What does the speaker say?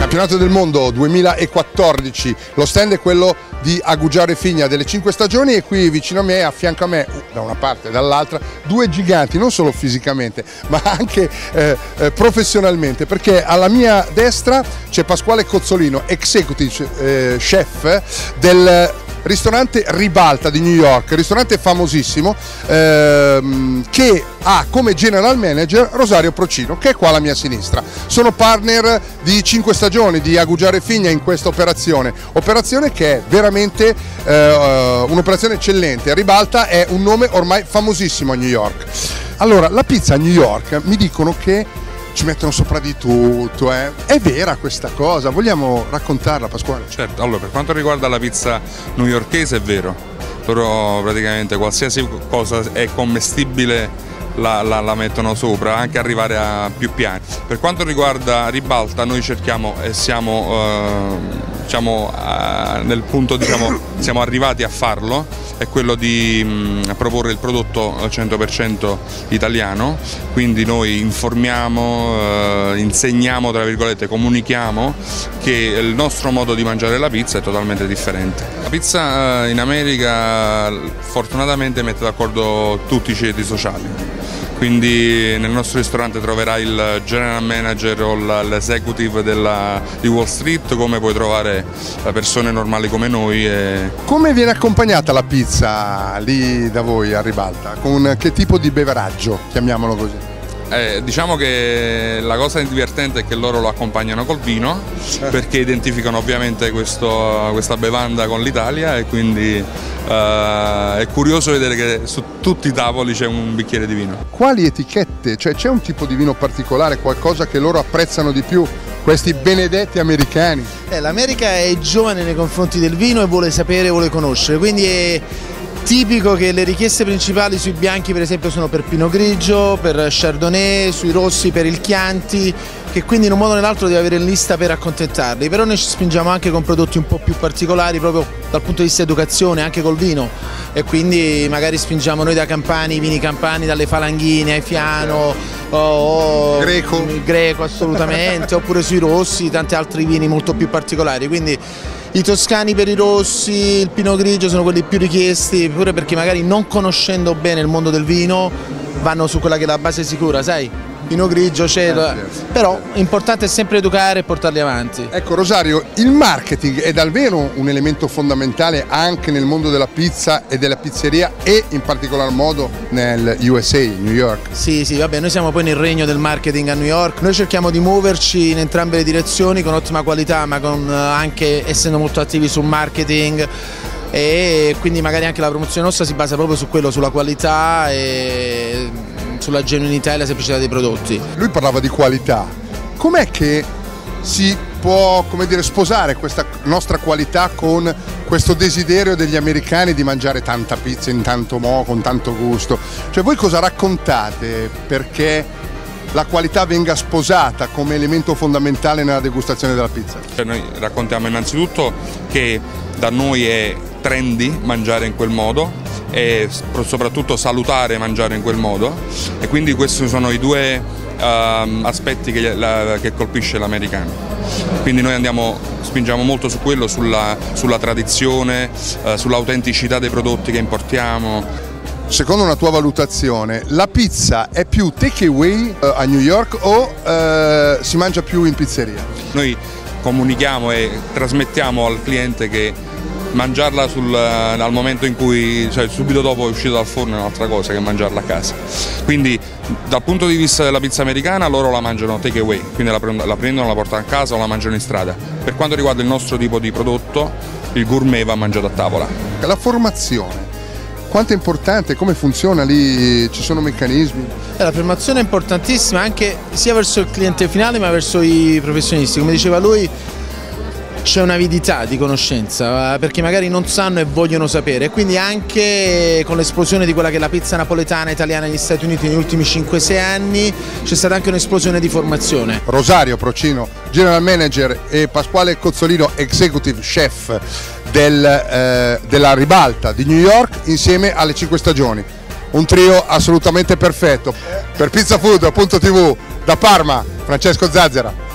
Campionato del mondo 2014, lo stand è quello di Agugiaro e Figna delle 5 stagioni e qui vicino a me, a fianco a me, da una parte e dall'altra, due giganti, non solo fisicamente ma anche professionalmente, perché alla mia destra c'è Pasquale Cozzolino, executive chef del ristorante Ribalta di New York, ristorante famosissimo che ha come general manager Rosario Procino, che è qua alla mia sinistra. Sono partner di 5 stagioni di Agugiaro e Figna in questa operazione che è veramente un'operazione eccellente. Ribalta è un nome ormai famosissimo a New York. Allora, la pizza a New York mi dicono che ci mettono sopra di tutto, È vera questa cosa? Vogliamo raccontarla, Pasquale? Certo, allora per quanto riguarda la pizza newyorkese è vero, loro praticamente qualsiasi cosa è commestibile la mettono sopra, anche arrivare a più piani. Per quanto riguarda Ribalta noi cerchiamo e siamo nel punto, siamo arrivati a farlo, è quello di proporre il prodotto 100% italiano, quindi noi informiamo, insegniamo, tra virgolette, comunichiamo che il nostro modo di mangiare la pizza è totalmente differente. La pizza in America fortunatamente mette d'accordo tutti i ceti sociali. Quindi nel nostro ristorante troverai il general manager o l'esecutive di Wall Street, come puoi trovare persone normali come noi. Come viene accompagnata la pizza lì da voi a Ribalta? Con che tipo di beveraggio, chiamiamolo così? Diciamo che la cosa divertente è che loro lo accompagnano col vino, perché identificano ovviamente questa bevanda con l'Italia e quindi è curioso vedere che su tutti i tavoli c'è un bicchiere di vino. Quali etichette? Cioè c'è un tipo di vino particolare, qualcosa che loro apprezzano di più? Questi benedetti americani. L'America è giovane nei confronti del vino e vuole sapere, vuole conoscere, quindi è tipico che le richieste principali sui bianchi per esempio sono per Pinot Grigio, per Chardonnay, sui rossi per il Chianti, che quindi in un modo o nell'altro deve avere in lista per accontentarli, però noi ci spingiamo anche con prodotti un po' più particolari proprio dal punto di vista educazione, anche col vino, e quindi magari spingiamo noi da Campani, i vini campani, dalle Falanghine ai Fiano, Greco assolutamente, oppure sui rossi, tanti altri vini molto più particolari, quindi i toscani per i rossi, il Pinot Grigio sono quelli più richiesti, pure perché magari non conoscendo bene il mondo del vino vanno su quella che è la base sicura, sai? Pinot Grigio, però l'importante è sempre educare e portarli avanti. Ecco Rosario, il marketing è davvero un elemento fondamentale anche nel mondo della pizza e della pizzeria e in particolar modo nel USA, New York. Sì, vabbè, noi siamo poi nel regno del marketing a New York, noi cerchiamo di muoverci in entrambe le direzioni con ottima qualità, ma con anche essendo molto attivi sul marketing, e quindi magari anche la promozione nostra si basa proprio su quello, sulla qualità e sulla genuinità e la semplicità dei prodotti. Lui parlava di qualità, com'è che si può, come dire, sposare questa nostra qualità con questo desiderio degli americani di mangiare tanta pizza in tanto modo, con tanto gusto? Cioè voi cosa raccontate perché la qualità venga sposata come elemento fondamentale nella degustazione della pizza? Noi raccontiamo innanzitutto che da noi è trendy mangiare in quel modo e soprattutto salutare mangiare in quel modo, e quindi questi sono i due aspetti che colpisce l'americano. Quindi noi spingiamo molto su quello, sulla tradizione, sull'autenticità dei prodotti che importiamo. Secondo una tua valutazione, la pizza è più take away a New York o si mangia più in pizzeria? Noi comunichiamo e trasmettiamo al cliente che mangiarla al momento in cui, cioè subito dopo è uscito dal forno, è un'altra cosa che mangiarla a casa. Quindi dal punto di vista della pizza americana loro la mangiano take away, quindi la prendono, la portano a casa o la mangiano in strada. Per quanto riguarda il nostro tipo di prodotto, il gourmet va mangiato a tavola. La formazione, quanto è importante, come funziona lì, ci sono meccanismi? La formazione è importantissima anche sia verso il cliente finale ma verso i professionisti, come diceva lui. C'è un'avidità di conoscenza perché magari non sanno e vogliono sapere, e quindi anche con l'esplosione di quella che è la pizza napoletana italiana negli Stati Uniti negli ultimi 5-6 anni c'è stata anche un'esplosione di formazione. Rosario Procino, general manager, e Pasquale Cozzolino, executive chef della Ribalta di New York, insieme alle 5 stagioni. Un trio assolutamente perfetto. Per pizzafood.tv da Parma, Francesco Zazzera.